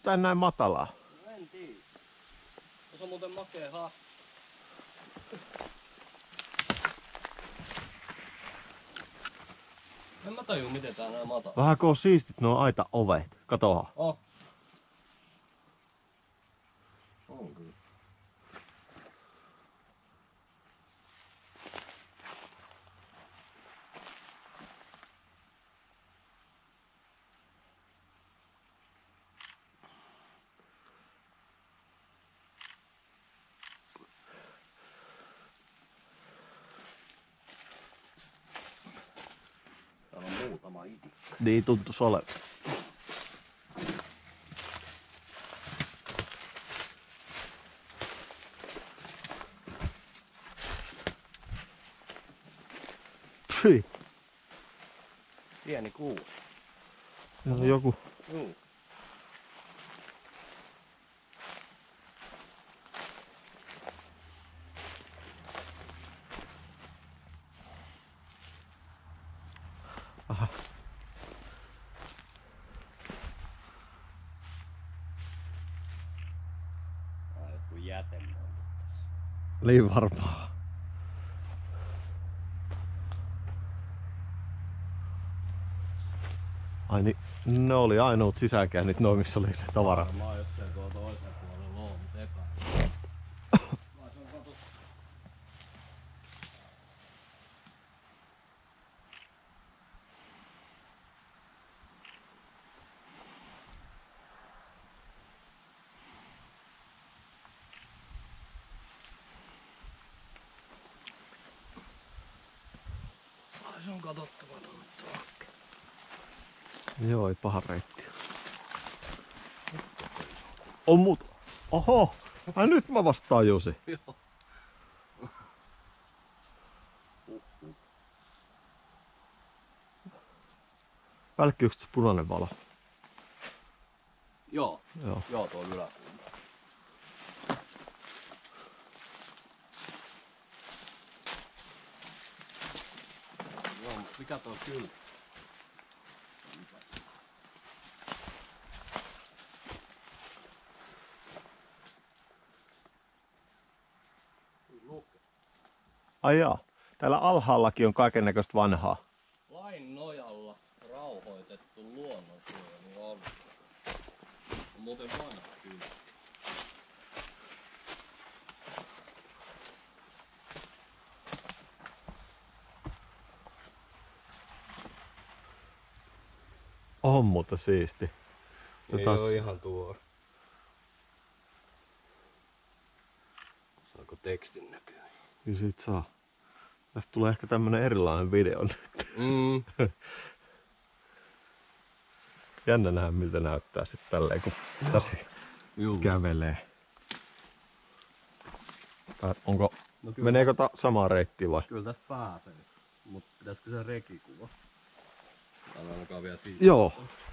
yllättäen näin matalaa? No en tiedä. Tuossa on muuten makea haa. En mä tajuu miten tää näin matala. Vähän kun on siistit nuo aita ovet. Katohan. Oh. On kyllä. Täällä on muutama itikka. Niin tuntuis olevan. Pyi. Pieni kuusi. Siellä on joku. Juu. Aha. Ai joku jätemontu tässä. Niin varmaan. Ai niin, ne oli ainoat sisäänkäynnit noin missä oli se tavara. Varmaan jossain tuolla toisella puolella on, mut epäilen. Vai se on kato. Ai se on katsottamaton. Joo, ei paha reitti. On muut. Oho! Ai nyt mä vasta tajusin. Joo. Välkkyykö se punainen valo? Joo. Joo. Joo, tuo yläkulma. Joo, mut mikä tuo kyltti? Ai jaa. Täällä alhaallakin on kaikennäköistä vanhaa. Lain nojalla rauhoitettu luonnonsuojelualue. On muuten vanha kyllä. On mutta siisti. Ei oo ihan tuo. Saako tekstin näkyä? Kyllä siitä saa. Tästä tulee ehkä tämmönen erilainen video nyt. Jännä nähdä miltä näyttää sit tälleen kun käsi kävelee. Tai onko, No kyllä, meneekö samaa reittiä vai? kyllä tästä pääsee. Mut pitäisikö se rekikuva? Tää on ainakaan vielä siitä. Joo.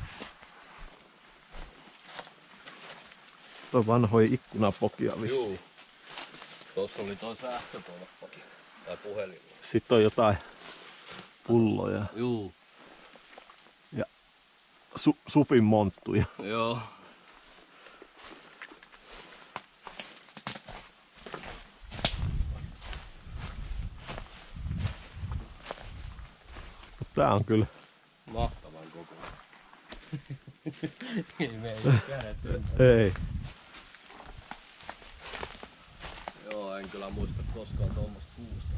Toi vanhoja ikkunapokia vissi. Juu. Tossa oli toi sähkötolppakin. Tai puhelin. Sitten on jotain pulloja Juu. ja supin monttuja. Joo. Tää on kyllä. Mahtavan kokoinen. Ei mene kädet. Ei. Joo, en kyllä muista koskaan tuommoista kuusta.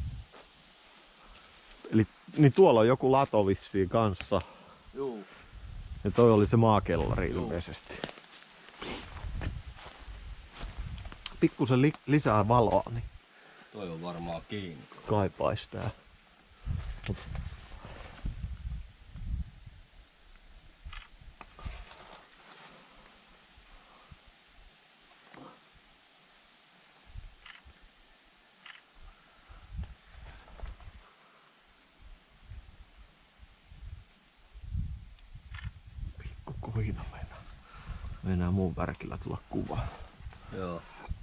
Eli niin tuolla on joku lato vissiin kanssa. Juu. Ja toi oli se maakellari ilmeisesti. Pikkusen lisää valoa, niin Toi on varmaan kiinni. kaipais tää. Pikkukuhina meinaa muun värkillä tulla kuva. Joo.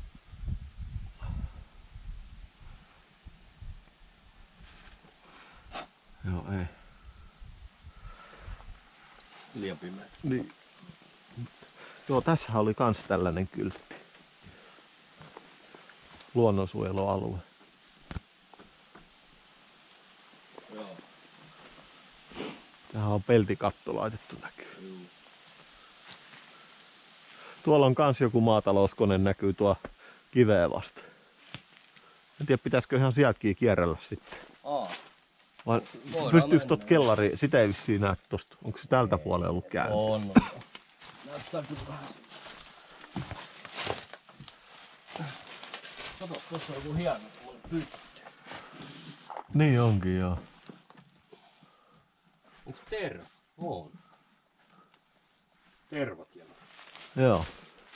Joo, ei. Liian pimeä. Niin. Joo, tässä oli kans tällainen kyltti. Luonnonsuojelualue. Joo. Tähän on peltikatto laitettu näkyy. Juu. Tuolla on kans joku maatalouskone näkyy tuo kiveä vasta. En tiedä pitäisikö ihan sieltäkin kierrellä sitten. Vai pystyykö tot kellari, sitä ei vissiin näe tosta. Onko se tältä puolella ollut käynyt? On. Näyttää kyllä vähän. Kato, tossa on joku hieno pytty. Niin onkin joo. Onks terva? On. Tervat jälä. Joo.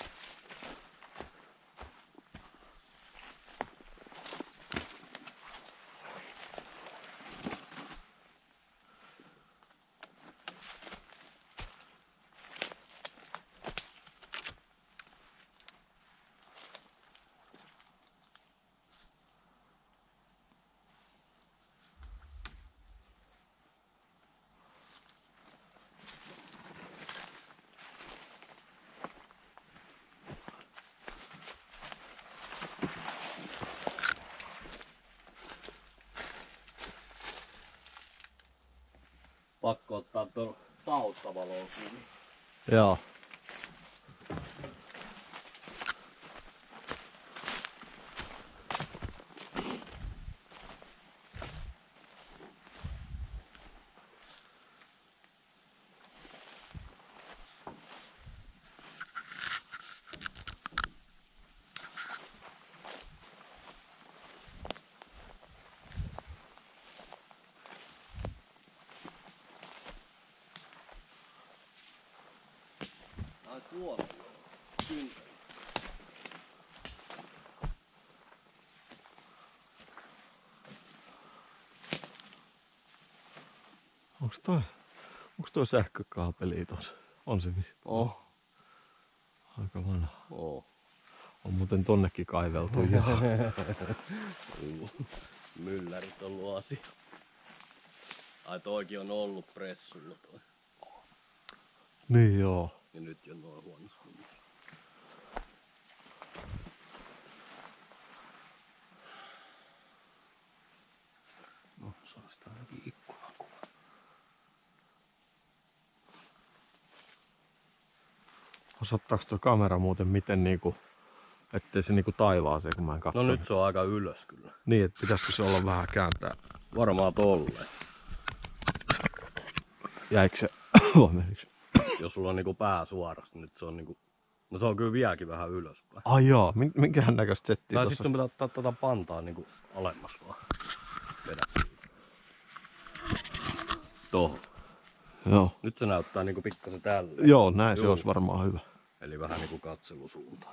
Pakko ottaa tuon taustavaloon kiinni. Joo. Ai tuolla kyntäjä. Onks toi sähkökaapeli tossa? On se vissi. Oh. Aika vanha. Oh. On muuten tonnekin kaiveltu jo. Myllärit on luosi. Ai toikin on ollut pressulla toi. Niin joo. Ja nyt jo noin huonossa kunnossa. No, saa sitä ainakin ikkunakuva. Osoittaako tuo kamera muuten miten niinku, ettei se niinku taivaaseen kun mä en katso? No nyt se on aika ylös kyllä. Niin, että pitäisikö se olla vähän kääntää? Varmaan tolleen. Jäikö se? Menikö? Jos sulla on niinku pää suorasta, nyt se on niinku... No se on kyllä vieläkin vähän ylöspäin. Ai joo, minkähän näköistä settiä Tai tossa? sit sun pitää ottaa tota pantaa niinku alemmas vaan. Vedä. Tohon. Joo. Nyt se näyttää niinku pikkasen tälle. Joo, näin se Juu. olisi varmaan hyvä. Eli vähän niinku katselusuuntaan.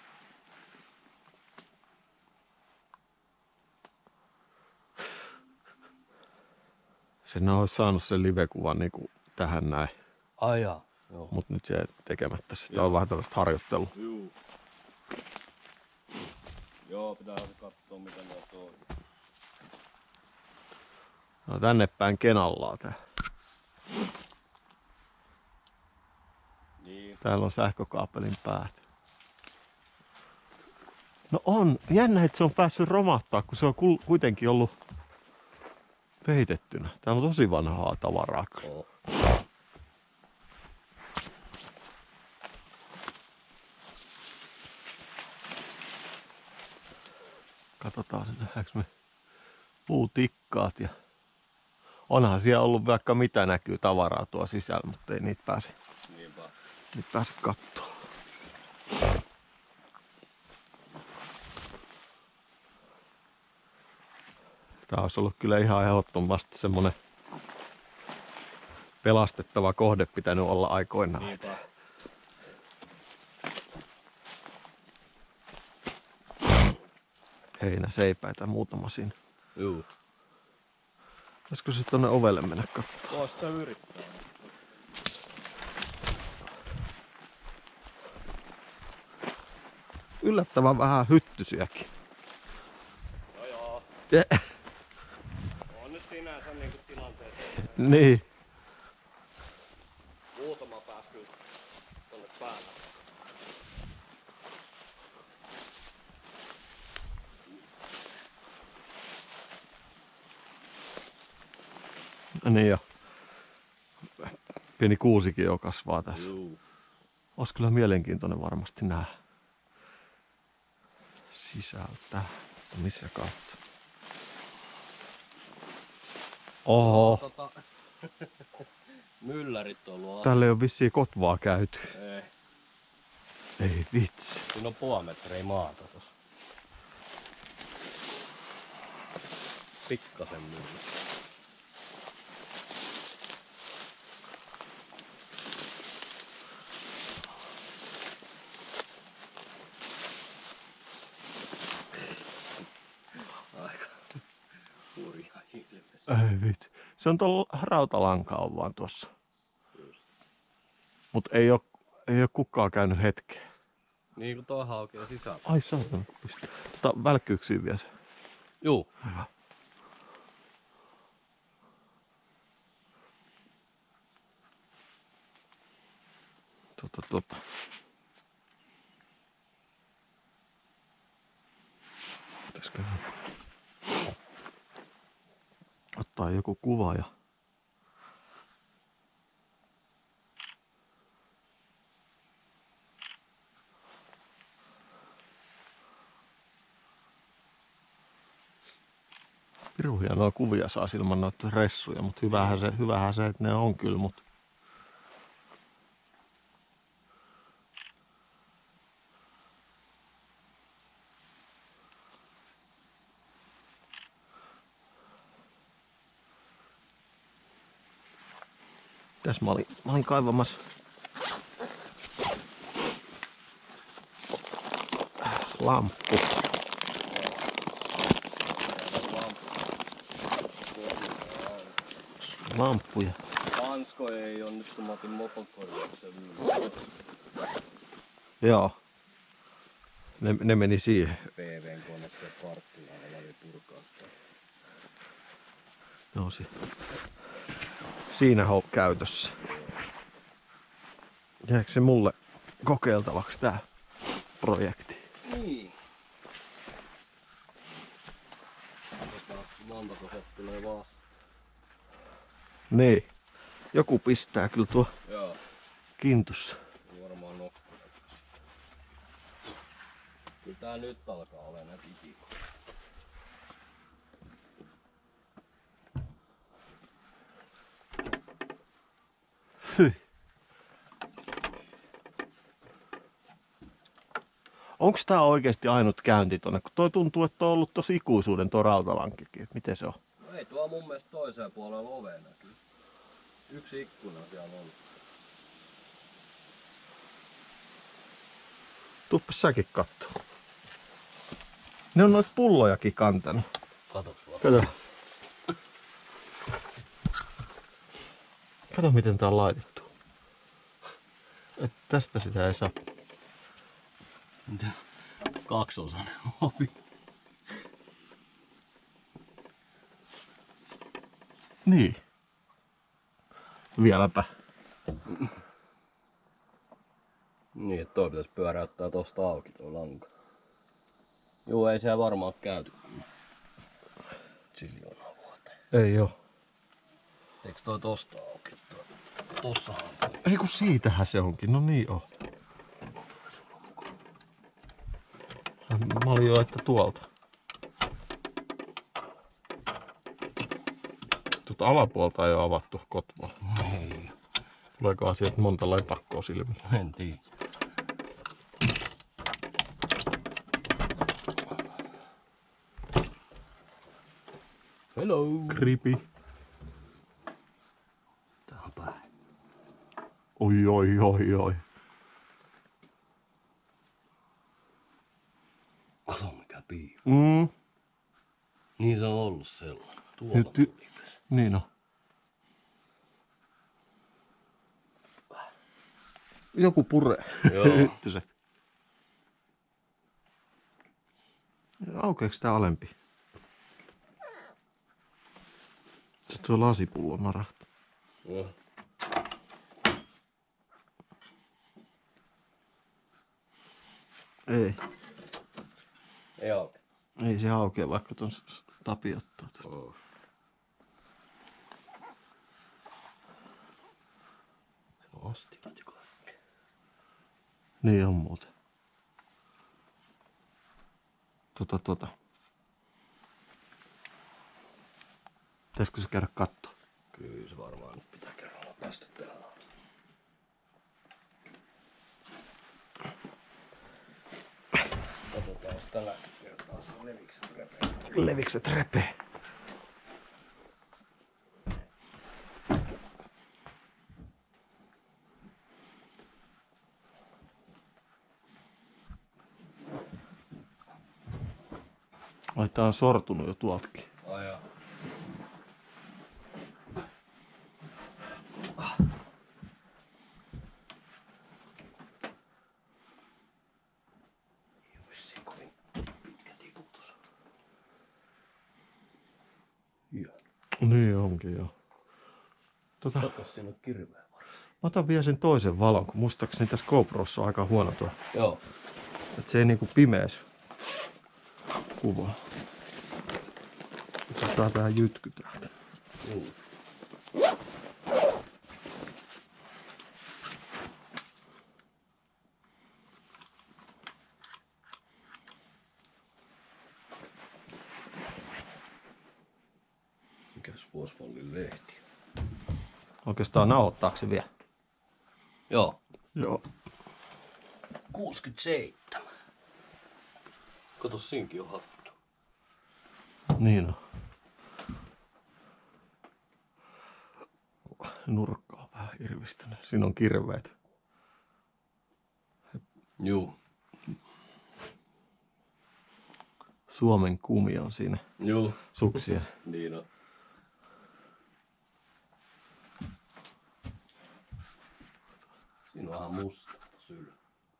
Sen olisi saanut sen live-kuvan niinku tähän näin, Ai jaa. Joo. mut nyt jäi tekemättä. Sitä Joo. on vähän tällaista harjoittelua. Juu. Joo, pitää katsoa mitä ne on. No tänne päin kenallaa tää. Niin. Täällä on sähkökaapelin päät. No on, jännä, että se on päässyt romahtaa, kun se on kuitenkin ollut peitettynä. Täällä on tosi vanhaa tavaraa. Oo. Katsotaan, nähdäänkö me puutikkaat ja onhan siellä ollut vaikka mitä näkyy tavaraa tuo sisällä, mutta ei niitä pääse, Niinpä. katsoa. Tää olisi ollut kyllä ihan ehdottomasti semmonen pelastettava kohde pitänyt olla aikoinaan. Niinpä. Heinäseipäitä muutama siinä. Juu. Olisiko se tonne ovelle mennä katsomaan? Vois sitä yrittää. Yllättävän vähän hyttysiäkin. No joo. On nyt sinänsä niinku tilanteessa. Niin. Muutama pääs kyllä tonne päälle. Niin jo. Pieni kuusikin jo kasvaa tässä. Juu. Olisi kyllä mielenkiintoinen varmasti nähdä sisältä. Missä kautta? Oho. Myllärit on ollut Täällä ei ole vissiin kotvaa käyty. Ei. Ei vitsi. Siinä on puoli metriä maata tossa. Pikkasen mylly. Aika hurja ilmes. Ei vitsi. Se on tuolla rautalanka on vaan tuossa. Just. Mut ei oo kukaan käynyt hetkeä. Niin kuin toi haukea sisään. Ai saatana. Pistä. Välkkyyksiin vielä se. Juu. Hyvä. Pitäisköhän ottaa joku kuva ja pirun hienoa kuvia saa ilman noita ressuja, mutta hyvähän se, että ne on kyllä, mutta tässä mä olin kaivamassa lamppu. Lamppuja. Hansko ei ole nyt, kun mä otin mopokorjauksen viimeistä. Joo. Ne meni siihen. PVn kone se partsilla oli purkaa sitä. Joo, siinä on käytössä. Jääkö se mulle kokeiltavaksi tää projekti? Niin. Montako se tulee vastaan? Niin. Joku pistää kyllä tuo Joo. kintussa. Varmaan nokkuna. Kyllä tää nyt alkaa olla näitä itikoita. Hyi. Onks tää oikeesti ainut käynti tonne? Kun toi tuntuu, että on ollut tosi ikuisuuden tuo rautalankikin. Et miten se on? No ei tuo mun mielestä toiseen puolella ovea näkyy. Yksi ikkuna siellä on. Tuppas säkin kattoo. Ne on noit pullojakin kantanut. Katos vaan. Kato. Kato miten tää on laitettu. Et tästä sitä ei saa. Mitä? Kaksiosainen ovi. Niin. Vieläpä. Niin, että toi pitäisi pyöräyttää tosta auki tuo lanka. Juu, ei siellä varmaan käyty. Ziljoonaa vuoteen. Ei oo. Eikö toi tosta auki? Tossahan on. Ei kun siitähän se onkin. No niin on. Mä olin jo, että tuolta. Tuota alapuolta ei ole avattu kotvaa. Ei. Tuleeko asiat monta lepakkoa silmillä? En tiedä. Hello. Creepy. Tää on päin. Oi. Kato mikä piiva. Mm. Niin se on ollut sellainen. Tuolla Niin on. Joku puree. Joo. Hyttyset. Aukeeks tää alempi? Se tuo lasipullo marahti. Joo. Ei. Ei auki. Ei se aukea vaikka ton tapi ottaa tästä. Oh. Astiat ja kaikkea. Niin on muuten. Pitäisikö se käydä kattoo? Kyllä se varmaan nyt pitää kerralla päästä tähän. Katsotaan, jos tällä kertaa saa levikset repeen. Levikset repee. Ai tää on sortunut jo tuoltakin. Ai jaa. Jussi, kovin pitkä tiputus. Joo. Niin onkin joo. Katos, siinä on kirveä varsin. Mä otan vielä sen toisen valon, kun muistaakseni tässä GoProssa on aika huono tuo. Joo. Että se ei niinku pimees kuvaa. Otetaan tää jytky täältä. Mikäs Vuosvallin lehti? Oikeastaan nauhoittaako se vielä? Joo. Joo. 67. Kato, siinkin on hattu. Niin on. Nurkka on vähän irvistänyt. Siinä on kirveet. Juu. Suomen kumi on siinä Juu. suksia. Niin on. Siinä on vähän musta sylä.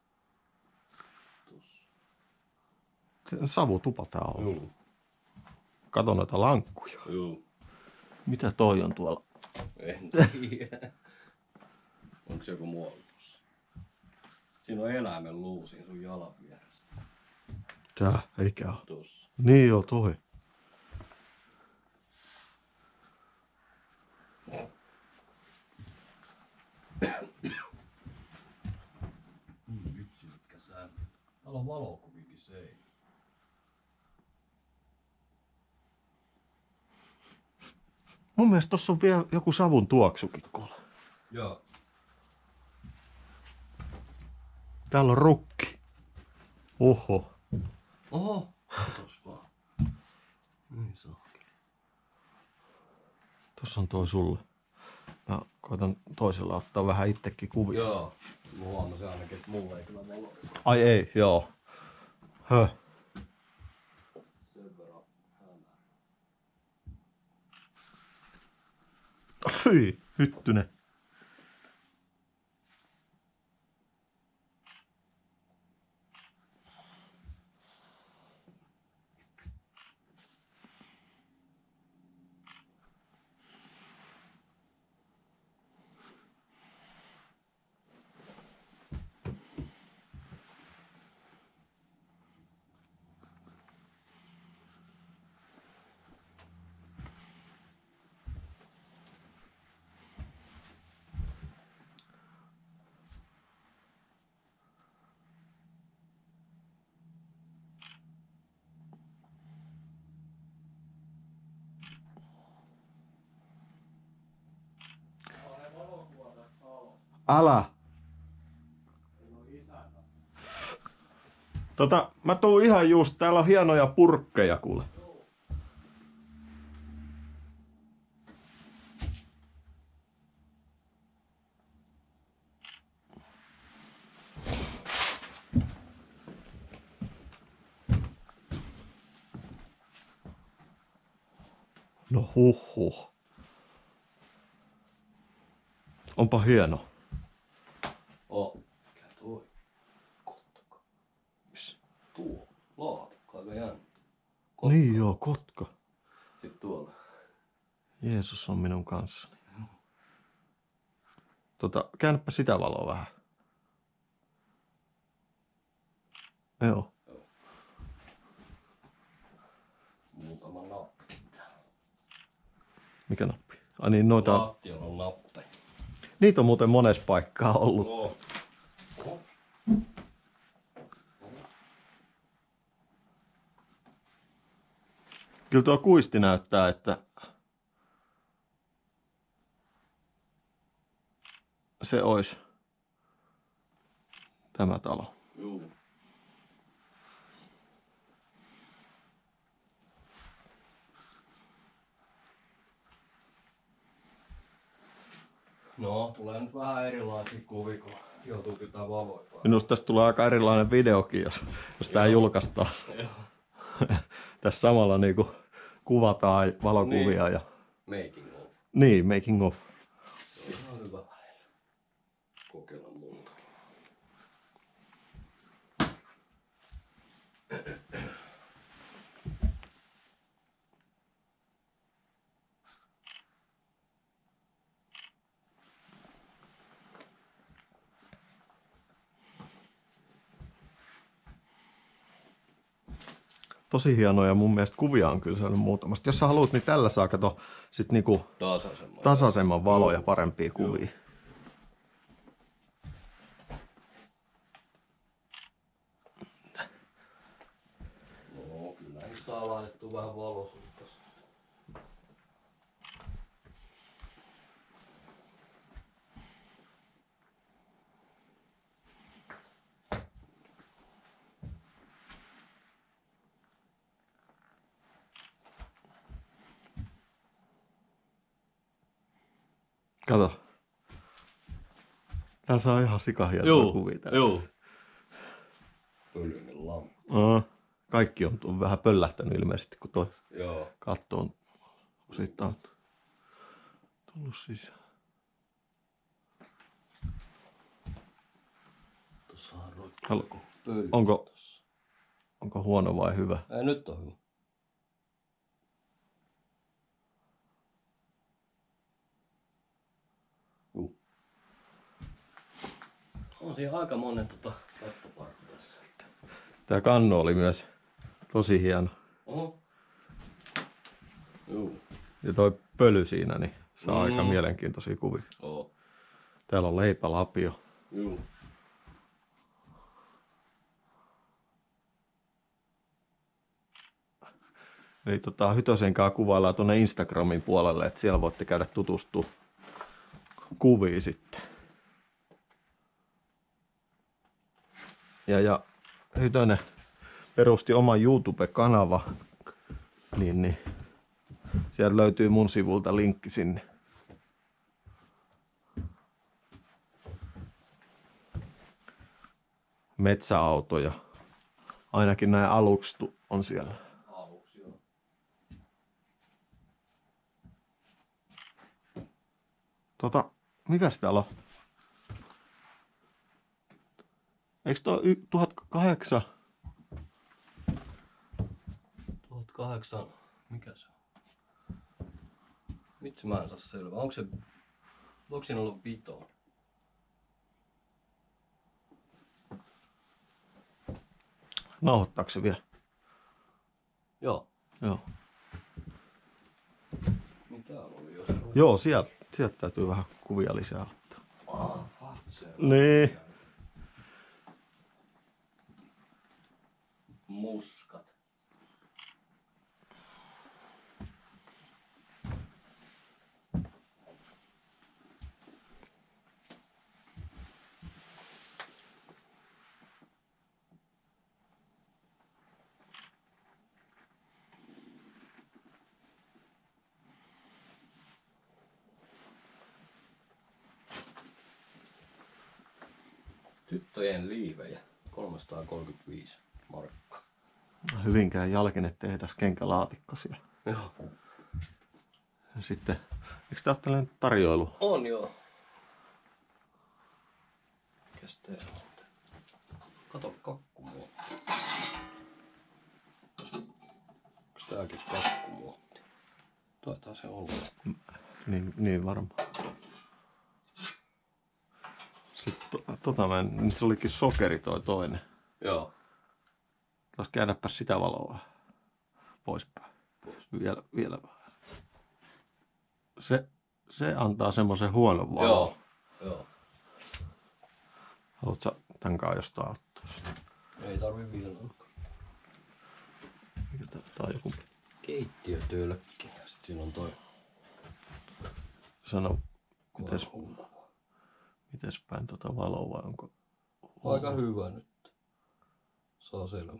Tossa. Savutupa tää on. Juu. Kato noita lankkuja. Juu. Mitä toi on tuolla? En tiedä. Onko se joku muovitus? Siinä on eläimen luu siinä sun jalan vieressä. Tää, eikä oo. Tossa. Niin joo, toi. Vitsi mitkä säännöt. Täällä on valokuvikin seinä. Mun mielestä tossa on vielä joku savun tuoksukin kuule. Joo. Täällä on rukki. Oho. Oho. Katos vaan. Niin saakeli. Tossa on toi sulle. Mä koitan toisella ottaa vähän itsekin kuvia. Joo. Mä huomasin ainakin, että mulla ei kyllä valo. Ai ei, joo. Höh. Sen verran hämää. Hyi, hyttynen. Älä. Mä tuun ihan just, täällä on hienoja purkkeja kuule. No huhhuh. Onpa hieno. Mikä toi? Kotka. Missä? Tuo. Laatikko, aika jännä. Kotka. Niin joo, kotka. Sitten tuolla. Jeesus on minun kanssani. Käännäpä sitä valoa vähän. Joo. Muutama nappi. Mikä nappi? Ai niin, noita... Lattialla on nappeja. Niitä on muuten monessa paikkaa ollut. No. Oho. Kyllä tuo kuisti näyttää, että se olisi tämä talo. Juu. No, tulee nyt vähän erilaisia kuvia, kun joutuu pitää valoja. Minusta tästä tulee aika erilainen videokin, jos tää julkaistaan. Joo. Tässä samalla niinku kuvataan valokuvia Niin. ja... Making of. Niin, making of. Se on ihan hyvä välillä. Kokeilla muutakin. Tosi hienoja mun mielestä kuvia on kyllä saanut muutamasta. Jos sä haluat, niin tällä saa kato sit niinku tasaisemman valo ja parempia kuvia. No, kyllä nyt saa laitettua vähän valoisuutta. Kato. Tää saa ihan sikahienoja kuvia täällä. Joo. Pölyinen lamppu. Kaikki on vähän pöllähtänyt ilmeisesti, kun toi Joo. katto on osittain tullut sisään. Tossahan roikkuu pöly. Onko huono vai hyvä? Ei, nyt on hyvä. On siinä aika monen kattoparkku tässä. Tää kanno oli myös tosi hieno. Oho. Juu. Ja toi pöly siinä, niin saa aika mielenkiintoisia kuvia. Oo. Täällä on leipälapio. Juu. Eli Hytösenkaan kuvaillaan tuonne Instagramin puolelle, että siellä voitte käydä tutustua kuviin sitten. Ja Hytönen perusti oman YouTube-kanava, niin sieltä löytyy mun sivulta linkki sinne. Metsäautoja. Ainakin näin aluksi on siellä. Aluksi joo. Mikäs täällä on? Eikö toi 1008? 1008. Mikä se on? Vitsi mä en saa selvää. Onko siinä ollut pitoa? Nauhoittaako se vielä? Joo. Joo. Mitä oli jos? Joo, sieltä täytyy vähän kuvia lisää ottaa. Fatse. Niin. Muskat. Tyttöjen liivejä. 335 markkaa. Hyvinkään jalkinetehdas kenkälaatikko siellä. Joo. Ja sitten, eikö tää ole tällainen tarjoilu? On joo. Mikäs tää on? Kato kakkumuotti. Onks tääkin kakkumuotti? Taitaa se olla. Niin varmaan. Sitten nyt se olikin sokeri toi toinen. Joo. Taas käännäpä sitä valoa poispäin. Vielä vähän. Se antaa semmoisen huonon valon. Joo. Joo. Haluatko tän kaa jostain ottaa? Ei tarvi vielä alkaa. Tää on joku... Keittiötölkki. Sitten siinä on toi Sano, korhukuva. mites päin tota valoa vai onko... Aika hyvä nyt. Saa selvä.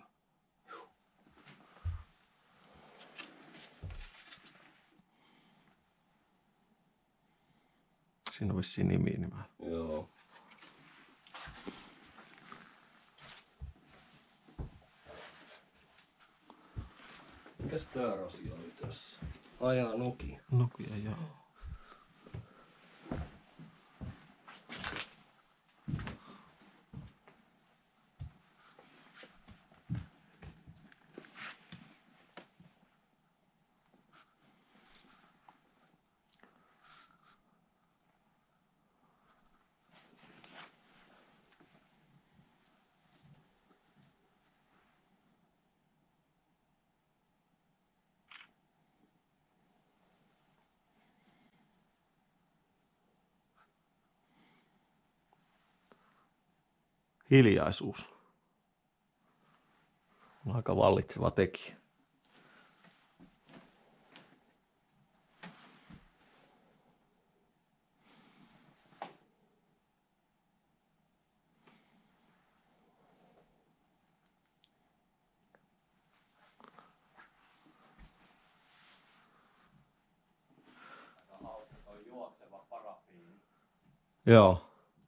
Siinä on vissiin nimi nimellä. Joo. Mikäs tää rasia oli tässä? Ajaa Nokia. Nokia, joo. Hiljaisuus on aika vallitseva tekijä. Joo.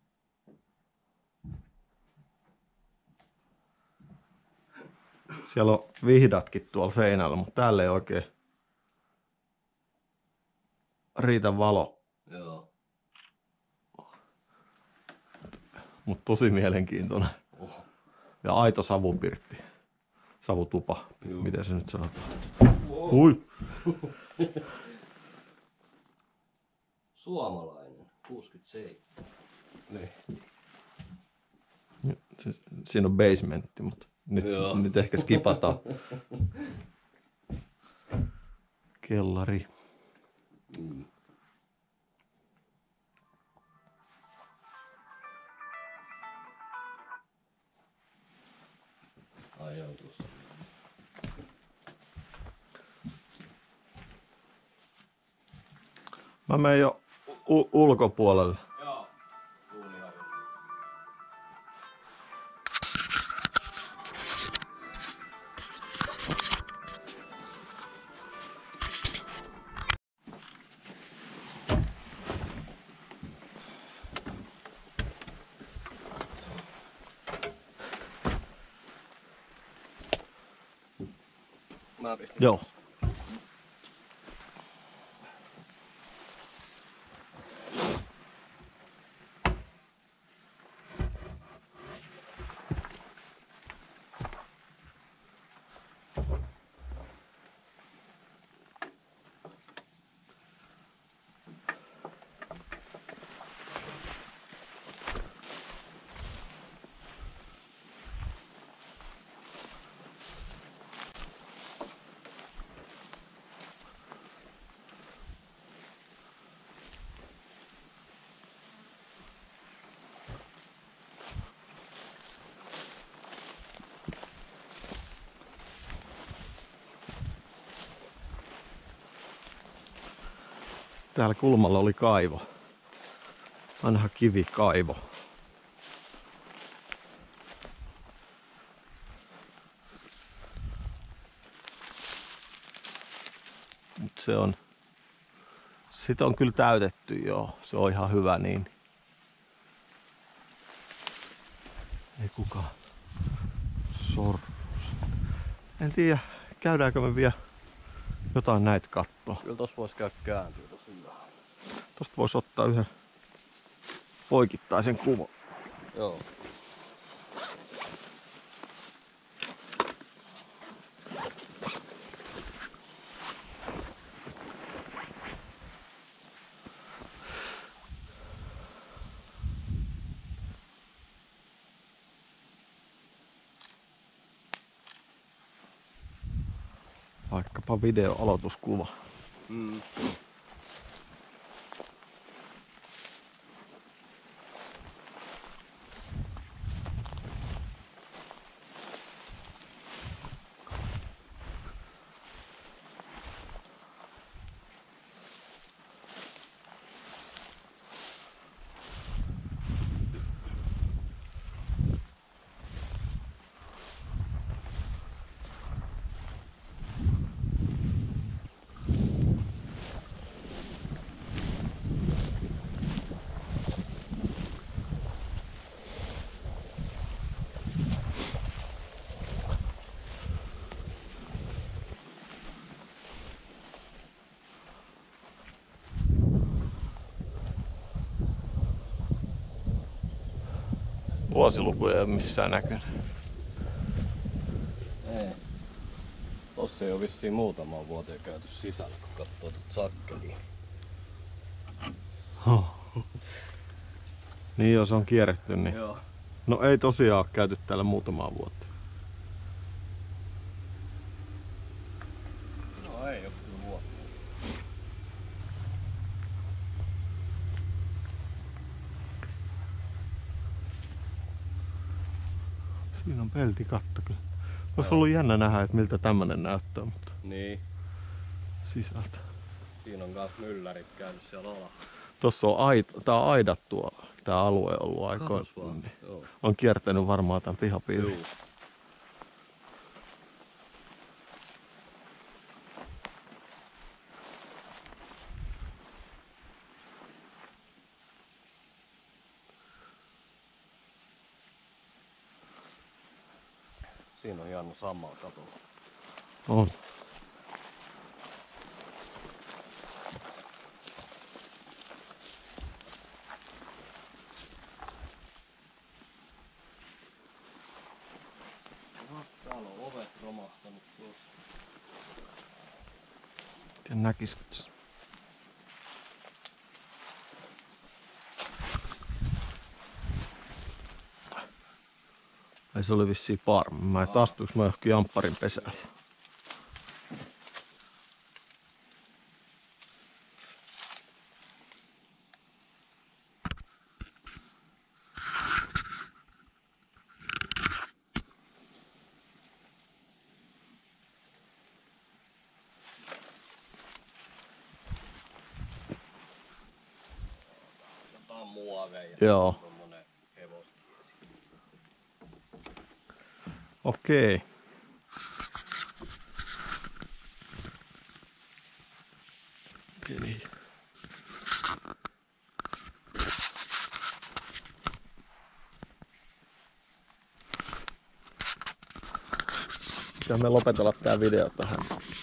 Siellä on vihdatkin tuolla seinällä, mutta täällä ei oikein riitä valo. Joo. Mutta tosi mielenkiintoinen. Oho. Ja aito savupirtti. Savutupa. Joo. Miten se nyt sanotaan? Wow. Ui! Suomalainen. 67. Lehti. Siinä on basementti, mutta nyt ehkä skipataan. Kellari. Mm. Ai joo, tuossa. Mä menen jo ulkopuolelle. Joo. Tuuli ihan hyvä. Mä pistin. Joo. Täällä kulmalla oli kaivo. Vanha kivikaivo. Mut sitä on kyllä täytetty joo. Se on ihan hyvä niin. Ei kukaan sorru. En tiedä, käydäänkö me vielä jotain näitä kattoa. Kyllä tossa vois käydä kääntyä tossa hyvä. Tosta vois ottaa yhden poikittaisen kuvan. Joo. Vaikkapa videoaloituskuva. Mm. vuosilukuja ei ole missään näkynyt. Ei. Tossa ei ole vissiin muutamaan vuoteen käyty sisällä, kun katsoo tuota sakkeliin. Niin jos on kierretty, niin... Joo. No ei tosiaan ole käyty täällä muutamaa vuotta. No ei oo kyllä vuosi. Siinä on peltikatto kyllä. Olisi ollut jännä nähdä, että miltä tämmönen näyttää, mutta Niin. sisältä. Siinä on kans myllärit käynyt siellä alhaalla. Tossa on tää on aidattua tää alue ollut aikoina. Niin Joo. on kiertänyt varmaan tämän pihapiirin. Juu. Siinä on hieno samaa katolla. On. Täällä on ovet romahtanut tuossa. En näkisikö tässä. Ai se oli vissiin parma. Mä et astuiks mä johonkin jampparin pesään. Jotain muoveja. Joo. Tommonen hevostie. Okei. Okei niin. Pitää me lopetella tää video tähän.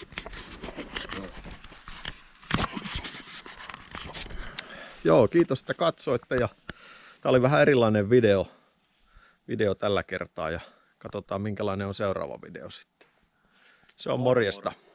Joo, kiitos että katsoitte ja tää oli vähän erilainen video tällä kertaa ja katsotaan minkälainen on seuraava video sitten. Se on morjesta.